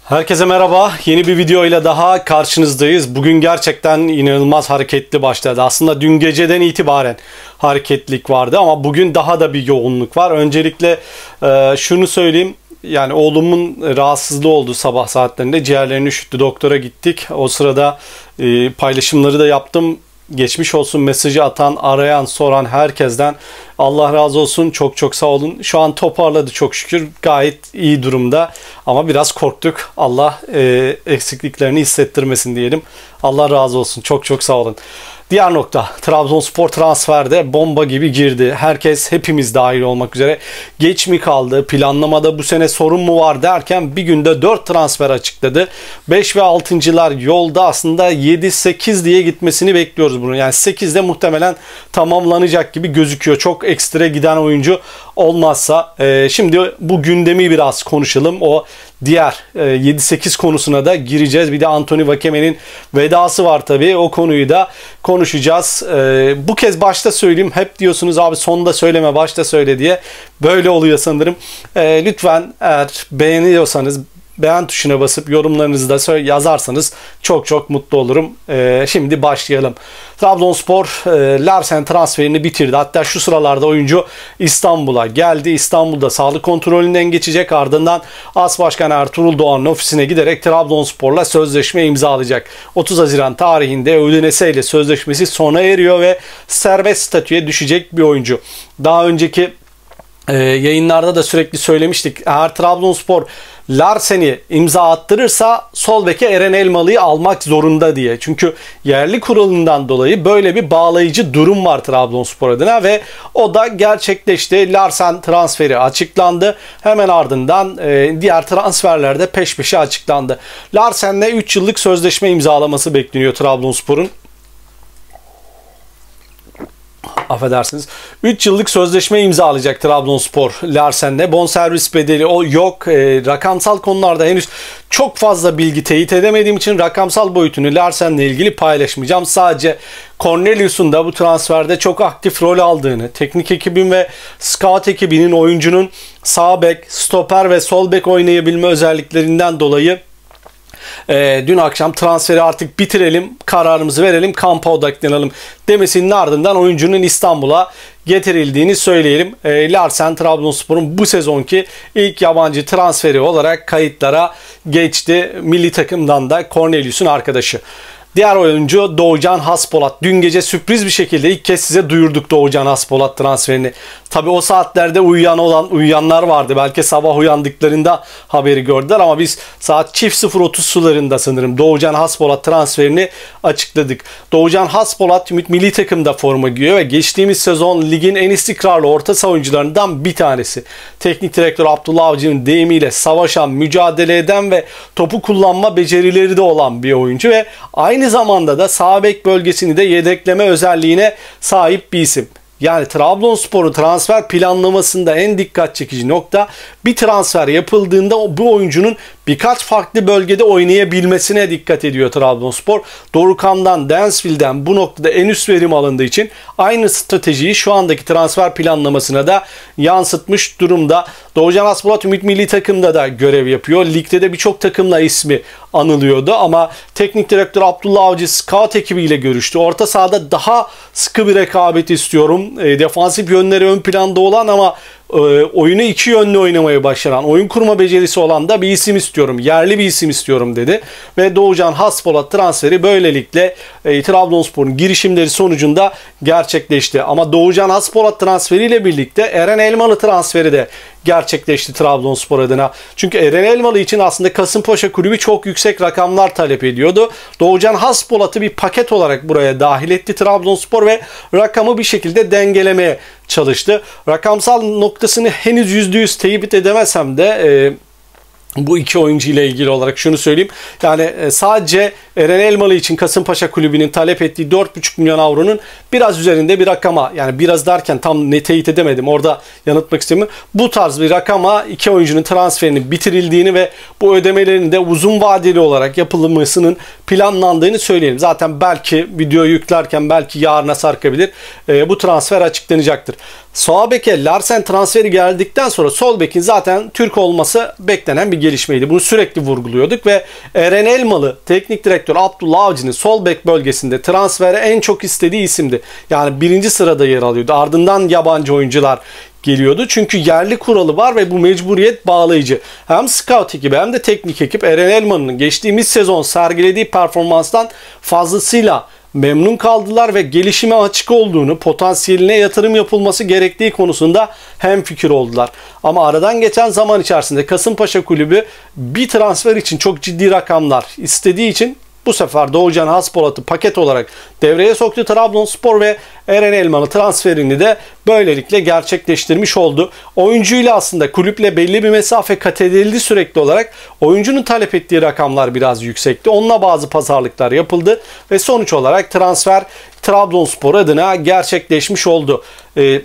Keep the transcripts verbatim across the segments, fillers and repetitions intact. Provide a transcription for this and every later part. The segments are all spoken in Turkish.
Herkese merhaba. Yeni bir video ile daha karşınızdayız. Bugün gerçekten inanılmaz hareketli başladı. Aslında dün geceden itibaren hareketlilik vardı ama bugün daha da bir yoğunluk var. Öncelikle e, şunu söyleyeyim. Yani oğlumun rahatsızlığı oldu sabah saatlerinde. Ciğerlerini üşüttü. Doktora gittik. O sırada e, paylaşımları da yaptım. Geçmiş olsun mesajı atan, arayan, soran herkesten Allah razı olsun. Çok çok sağ olun. Şu an toparladı çok şükür. Gayet iyi durumda. Ama biraz korktuk. Allah e, eksikliklerini hissettirmesin diyelim. Allah razı olsun. Çok çok sağ olun. Diğer nokta, Trabzonspor transferde bomba gibi girdi. Herkes, hepimiz dahil olmak üzere geç mi kaldı, planlamada bu sene sorun mu var derken bir günde dört transfer açıkladı. beş ve altıncılar yolda, aslında yedi sekiz diye gitmesini bekliyoruz bunu. Yani sekizde muhtemelen tamamlanacak gibi gözüküyor. Çok ekstra giden oyuncu olmazsa. E, şimdi bu gündemi biraz konuşalım. O diğer e, yedi sekiz konusuna da gireceğiz. Bir de Anthony Vakeme'nin vedası var tabii. O konuyu da konuşacağız. E, bu kez başta söyleyeyim. Hep diyorsunuz abi sonda söyleme, başta söyle diye. Böyle oluyor sanırım. E, lütfen eğer beğeniyorsanız beğen tuşuna basıp yorumlarınızı da yazarsanız çok çok mutlu olurum. Ee, şimdi başlayalım. Trabzonspor e, Larsen transferini bitirdi. Hatta şu sıralarda oyuncu İstanbul'a geldi. İstanbul'da sağlık kontrolünden geçecek. Ardından As Başkan Ertuğrul Doğan'ın ofisine giderek Trabzonspor'la sözleşme imzalayacak. otuz Haziran tarihinde Udinese ile sözleşmesi sona eriyor ve serbest statüye düşecek bir oyuncu. Daha önceki Ee, yayınlarda da sürekli söylemiştik. Eğer Trabzonspor Larsen'i imza attırırsa sol beke Eren Elmalı'yı almak zorunda diye. Çünkü yerli kuralından dolayı böyle bir bağlayıcı durum var Trabzonspor adına ve o da gerçekleşti. Larsen transferi açıklandı. Hemen ardından e, diğer transferler de peş peşe açıklandı. Larsen'le üç yıllık sözleşme imzalaması bekleniyor Trabzonspor'un. Affedersiniz. üç yıllık sözleşme imzalayacak Trabzonspor Larsen'le. Bonservis bedeli o yok. E, rakamsal konularda henüz çok fazla bilgi teyit edemediğim için rakamsal boyutunu Larsen'le ilgili paylaşmayacağım. Sadece Cornelius'un da bu transferde çok aktif rol aldığını, teknik ekibin ve scout ekibinin oyuncunun sağ bek, stoper ve sol bek oynayabilme özelliklerinden dolayı E, dün akşam transferi artık bitirelim, kararımızı verelim, kampa odaklanalım demesinin ardından oyuncunun İstanbul'a getirildiğini söyleyelim. E, Larsen Trabzonspor'un bu sezonki ilk yabancı transferi olarak kayıtlara geçti. Milli takımdan da Cornelius'un arkadaşı. Diğer oyuncu Doğucan Haspolat. Dün gece sürpriz bir şekilde ilk kez size duyurduk Doğucan Haspolat transferini. Tabi o saatlerde uyuyan olan uyuyanlar vardı. Belki sabah uyandıklarında haberi gördüler ama biz saat çift sıfır otuz sularında sanırım Doğucan Haspolat transferini açıkladık. Doğucan Haspolat Ümit milli takımda forma giyiyor ve geçtiğimiz sezon ligin en istikrarlı orta saha oyuncularından bir tanesi. Teknik direktör Abdullah Avcı'nın deyimiyle savaşan, mücadele eden ve topu kullanma becerileri de olan bir oyuncu ve aynı zamanda da sağ bek bölgesini de yedekleme özelliğine sahip bir isim. Yani Trabzonspor'un transfer planlamasında en dikkat çekici nokta, bir transfer yapıldığında bu oyuncunun birkaç farklı bölgede oynayabilmesine dikkat ediyor Trabzonspor. Dorukhan'dan, Dansville'den bu noktada en üst verim alındığı için aynı stratejiyi şu andaki transfer planlamasına da yansıtmış durumda. Doğucan Haspolat Ümit milli takımda da görev yapıyor. Ligde de birçok takımla ismi anılıyordu ama teknik direktör Abdullah Avcı scout ekibiyle görüştü. Orta sahada daha sıkı bir rekabet istiyorum. E, defansif yönleri ön planda olan ama e, oyunu iki yönlü oynamaya başlayan, oyun kurma becerisi olan da bir isim istiyorum. Yerli bir isim istiyorum dedi. Ve Doğucan Haspolat transferi böylelikle e, Trabzonspor'un girişimleri sonucunda gerçekleşti. Ama Doğucan Haspolat transferiyle birlikte Eren Elmalı transferi de gerçekleşti Trabzonspor adına. Çünkü Eren Elmalı için aslında Kasımpaşa kulübü çok yüksek rakamlar talep ediyordu. Doğucan Haspolat'ı bir paket olarak buraya dahil etti Trabzonspor ve rakamı bir şekilde dengelemeye çalıştı. Rakamsal noktasını henüz yüzde yüz teyit edemesem de e, bu iki oyuncu ile ilgili olarak şunu söyleyeyim. Yani sadece Eren Elmalı için Kasımpaşa kulübünün talep ettiği dört buçuk milyon avronun biraz üzerinde bir rakama, yani biraz derken tam ne teyit edemedim, orada yanıltmak istemiyorum. Bu tarz bir rakama iki oyuncunun transferinin bitirildiğini ve bu ödemelerin de uzun vadeli olarak yapılmasının planlandığını söyleyelim. Zaten belki video yüklerken belki yarına sarkabilir. E, bu transfer açıklanacaktır. Sağ beke Larsen transferi geldikten sonra sol bekin zaten Türk olması beklenen bir gelişmeydi. Bunu sürekli vurguluyorduk ve Eren Elmalı teknik direktör Abdullah Avcı'nın sol bek bölgesinde transfere en çok istediği isimdi. Yani birinci sırada yer alıyordu. Ardından yabancı oyuncular geliyordu. Çünkü yerli kuralı var ve bu mecburiyet bağlayıcı. Hem scout ekibi hem de teknik ekip Eren Elmalı'nın geçtiğimiz sezon sergilediği performanstan fazlasıyla memnun kaldılar ve gelişime açık olduğunu, potansiyeline yatırım yapılması gerektiği konusunda hemfikir oldular. Ama aradan geçen zaman içerisinde Kasımpaşa Kulübü bir transfer için çok ciddi rakamlar istediği için bu sefer Doğucan Haspolat'ı paket olarak devreye soktu Trabzonspor ve Eren Elmalı transferini de böylelikle gerçekleştirmiş oldu. Oyuncuyla aslında kulüple belli bir mesafe kat edildi sürekli olarak. Oyuncunun talep ettiği rakamlar biraz yüksekti. Onunla bazı pazarlıklar yapıldı ve sonuç olarak transfer Trabzonspor adına gerçekleşmiş oldu. Ee,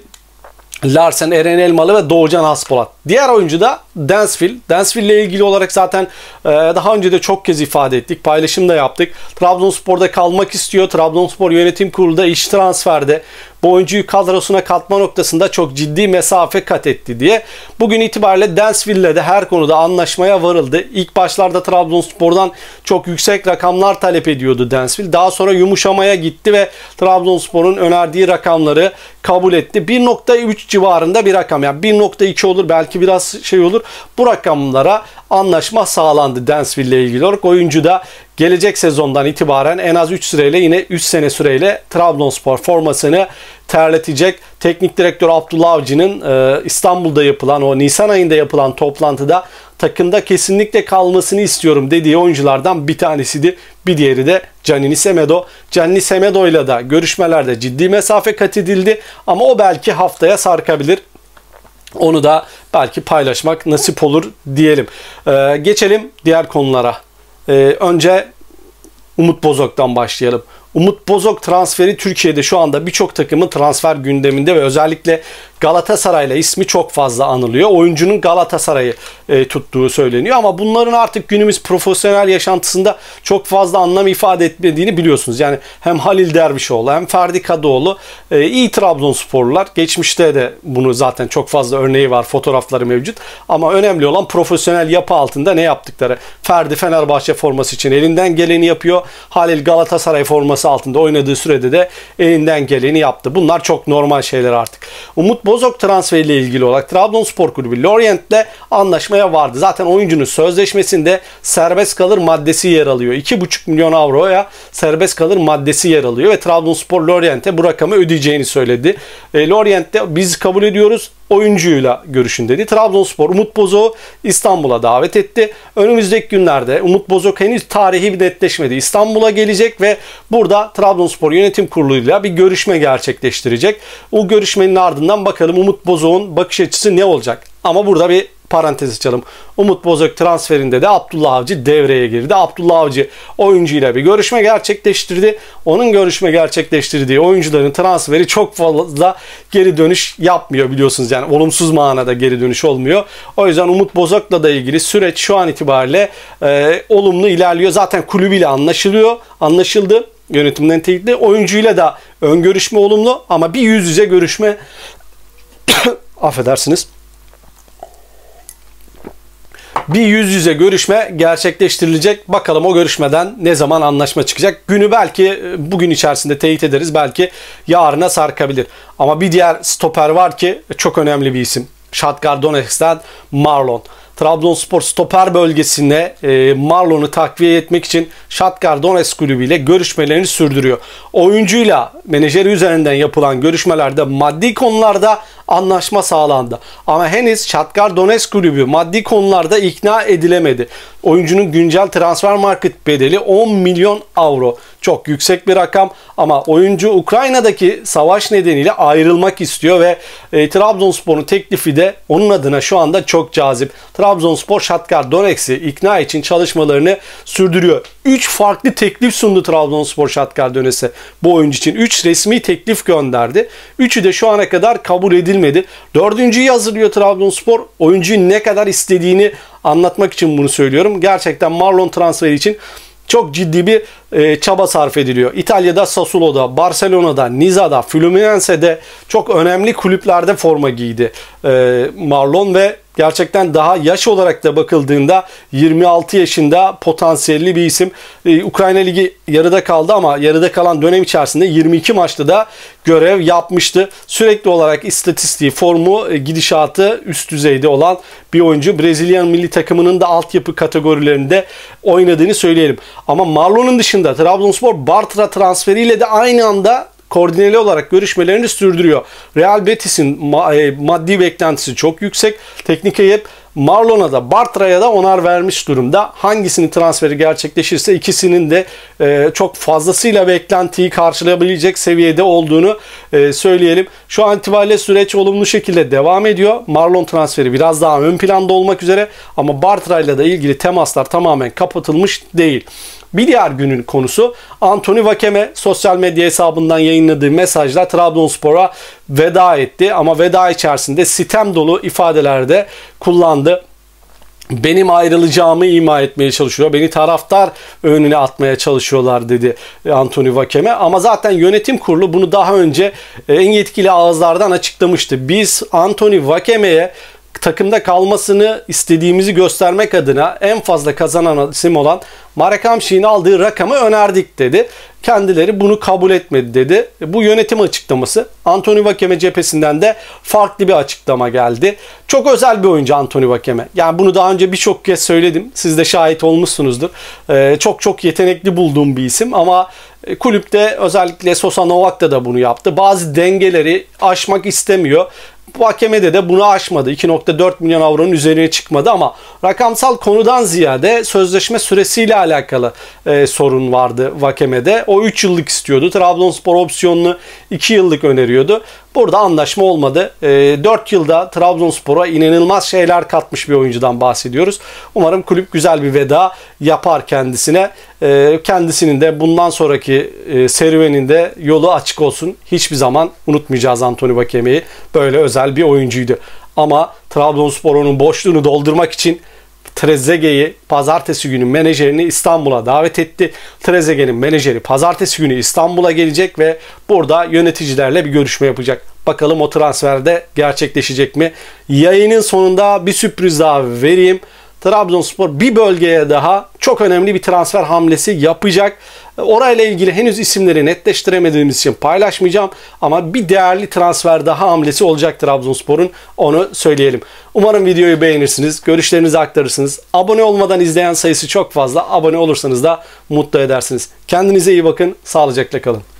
Larsen, Eren Elmalı ve Doğucan Haspolat. Diğer oyuncu da Dansville. Dansville ile ilgili olarak zaten e, daha önce de çok kez ifade ettik. Paylaşım da yaptık. Trabzonspor'da kalmak istiyor. Trabzonspor Yönetim Kurulu da iş transferde bu oyuncuyu kadrosuna katma noktasında çok ciddi mesafe kat etti diye. Bugün itibariyle Dansville ile de her konuda anlaşmaya varıldı. İlk başlarda Trabzonspor'dan çok yüksek rakamlar talep ediyordu Dansville. Daha sonra yumuşamaya gitti ve Trabzonspor'un önerdiği rakamları kabul etti. bir nokta üç civarında bir rakam, yani bir nokta iki olur, belki biraz şey olur. Bu rakamlara anlaşma sağlandı Dansville ile ilgili olarak. Oyuncu da gelecek sezondan itibaren en az üç süreyle, yine üç sene süreyle Trabzonspor formasını terletecek. Teknik direktör Abdullah Avcı'nın e, İstanbul'da yapılan, o Nisan ayında yapılan toplantıda takımda kesinlikle kalmasını istiyorum dediği oyunculardan bir tanesiydi. Bir diğeri de Gianni Semedo. Gianni Semedo ile de görüşmelerde ciddi mesafe kat edildi ama o belki haftaya sarkabilir. Onu da belki paylaşmak nasip olur diyelim. Ee, geçelim diğer konulara. Ee, önce Umut Bozok'tan başlayalım. Umut Bozok transferi Türkiye'de şu anda birçok takımın transfer gündeminde ve özellikle Galatasaray'la ismi çok fazla anılıyor. Oyuncunun Galatasaray'ı e, tuttuğu söyleniyor ama bunların artık günümüz profesyonel yaşantısında çok fazla anlam ifade etmediğini biliyorsunuz. Yani hem Halil Dervişoğlu hem Ferdi Kadıoğlu e, iyi Trabzonsporlular. Geçmişte de bunu zaten çok fazla örneği var, fotoğrafları mevcut. Ama önemli olan profesyonel yapı altında ne yaptıkları. Ferdi Fenerbahçe forması için elinden geleni yapıyor. Halil Galatasaray forması altında oynadığı sürede de elinden geleni yaptı. Bunlar çok normal şeyler artık. Umut Bozok transferiyle ilgili olarak Trabzonspor Kulübü Lorient'le anlaşmaya vardı. Zaten oyuncunun sözleşmesinde serbest kalır maddesi yer alıyor. iki buçuk milyon avroya serbest kalır maddesi yer alıyor ve Trabzonspor Lorient'e bu rakamı ödeyeceğini söyledi. E, Lorient'te biz kabul ediyoruz, oyuncuyla görüşün dedi. Trabzonspor Umut Bozok'u İstanbul'a davet etti. Önümüzdeki günlerde Umut Bozok henüz tarihi bir netleşmedi. İstanbul'a gelecek ve burada Trabzonspor Yönetim Kurulu'yla bir görüşme gerçekleştirecek. O görüşmenin ardından bakalım Umut Bozok'un bakış açısı ne olacak? Ama burada bir parantez açalım. Umut Bozok transferinde de Abdullah Avcı devreye girdi. Abdullah Avcı oyuncuyla bir görüşme gerçekleştirdi. Onun görüşme gerçekleştirdiği oyuncuların transferi çok fazla geri dönüş yapmıyor biliyorsunuz. Yani olumsuz manada geri dönüş olmuyor. O yüzden Umut Bozok'la da ilgili süreç şu an itibariyle e, olumlu ilerliyor. Zaten kulübüyle anlaşılıyor. Anlaşıldı. Yönetimden teyitli. Oyuncuyla da ön görüşme olumlu ama bir yüz yüze görüşme affedersiniz. Bir yüz yüze görüşme gerçekleştirilecek. Bakalım o görüşmeden ne zaman anlaşma çıkacak. Günü belki bugün içerisinde teyit ederiz. Belki yarına sarkabilir. Ama bir diğer stoper var ki çok önemli bir isim. Shakhtar Donetsk'ten Marlon. Trabzonspor stoper bölgesinde e, Marlon'u takviye etmek için Shakhtar Donetsk Kulübü ile görüşmelerini sürdürüyor. Oyuncuyla menajeri üzerinden yapılan görüşmelerde maddi konularda anlaşma sağlandı. Ama henüz Shakhtar Donetsk Kulübü maddi konularda ikna edilemedi. Oyuncunun güncel transfer market bedeli on milyon avro. çok yüksek bir rakam ama oyuncu Ukrayna'daki savaş nedeniyle ayrılmak istiyor ve e, Trabzonspor'un teklifi de onun adına şu anda çok cazip. Trabzonspor Shakhtar Donetsk'i ikna için çalışmalarını sürdürüyor. üç farklı teklif sundu Trabzonspor Shakhtar Donetsk'e bu oyuncu için. üç resmi teklif gönderdi. üçü de şu ana kadar kabul edilmedi. dördüncüyü hazırlıyor Trabzonspor. Oyuncuyu ne kadar istediğini anlatmak için bunu söylüyorum. Gerçekten Marlon transferi için çok ciddi bir e, çaba sarf ediliyor. İtalya'da Sassuolo'da, Barcelona'da, Niza'da, Fluminense'de çok önemli kulüplerde forma giydi e, Marlon ve gerçekten daha yaş olarak da bakıldığında yirmi altı yaşında potansiyelli bir isim. Ee, Ukrayna Ligi yarıda kaldı ama yarıda kalan dönem içerisinde yirmi iki maçta da görev yapmıştı. Sürekli olarak istatistiği, formu, e, gidişatı üst düzeyde olan bir oyuncu. Brezilya milli takımının da altyapı kategorilerinde oynadığını söyleyelim. Ama Marlon'un dışında Trabzonspor Bartra transferiyle de aynı anda koordineli olarak görüşmelerini sürdürüyor. Real Betis'in maddi beklentisi çok yüksek. Teknik heyet Marlon'a da Bartra'ya da onar vermiş durumda. Hangisinin transferi gerçekleşirse ikisinin de e, çok fazlasıyla beklentiyi karşılayabilecek seviyede olduğunu e, söyleyelim. Şu an itibariyle süreç olumlu şekilde devam ediyor. Marlon transferi biraz daha ön planda olmak üzere ama Bartra'yla da ilgili temaslar tamamen kapatılmış değil. Bir diğer günün konusu Anthony Vakeme sosyal medya hesabından yayınladığı mesajla Trabzonspor'a veda etti. Ama veda içerisinde sitem dolu ifadelerde kullandı. Benim ayrılacağımı ima etmeye çalışıyor. Beni taraftar önüne atmaya çalışıyorlar dedi Anthony Vakeme. Ama zaten yönetim kurulu bunu daha önce en yetkili ağızlardan açıklamıştı. Biz Anthony Vakeme'ye takımda kalmasını istediğimizi göstermek adına en fazla kazanan isim olan Marek Hamšík'in aldığı rakamı önerdik dedi. Kendileri bunu kabul etmedi dedi. Bu yönetim açıklaması. Anthony Vakeme cephesinden de farklı bir açıklama geldi. Çok özel bir oyuncu Anthony Vakeme. Yani bunu daha önce birçok kez söyledim. Siz de şahit olmuşsunuzdur. Ee, çok çok yetenekli bulduğum bir isim ama kulüpte özellikle Sosa Novak'ta da bunu yaptı. Bazı dengeleri aşmak istemiyor. Vakeme'de de bunu aşmadı. iki nokta dört milyon avronun üzerine çıkmadı ama rakamsal konudan ziyade sözleşme süresiyle alakalı e, sorun vardı Vakeme'de. O üç yıllık istiyordu. Trabzonspor opsiyonunu iki yıllık öneriyordu. Burada anlaşma olmadı. E, dört yılda Trabzonspor'a inanılmaz şeyler katmış bir oyuncudan bahsediyoruz. Umarım kulüp güzel bir veda yapar kendisine. E, kendisinin de bundan sonraki e, serüveninde yolu açık olsun. Hiçbir zaman unutmayacağız Anthony Vakeme'yi. Böyle özel bir oyuncuydu. Ama Trabzonspor onun boşluğunu doldurmak için Trezeguet'i pazartesi günü menajerini İstanbul'a davet etti. Trezeguet'in menajeri pazartesi günü İstanbul'a gelecek ve burada yöneticilerle bir görüşme yapacak. Bakalım o transferde gerçekleşecek mi? Yayının sonunda bir sürpriz daha vereyim. Trabzonspor bir bölgeye daha çok önemli bir transfer hamlesi yapacak. Orayla ilgili henüz isimleri netleştiremediğimiz için paylaşmayacağım. Ama bir değerli transfer daha hamlesi olacak Trabzonspor'un. Onu söyleyelim. Umarım videoyu beğenirsiniz. Görüşlerinizi aktarırsınız. Abone olmadan izleyen sayısı çok fazla. Abone olursanız da mutlu edersiniz. Kendinize iyi bakın. Sağlıcakla kalın.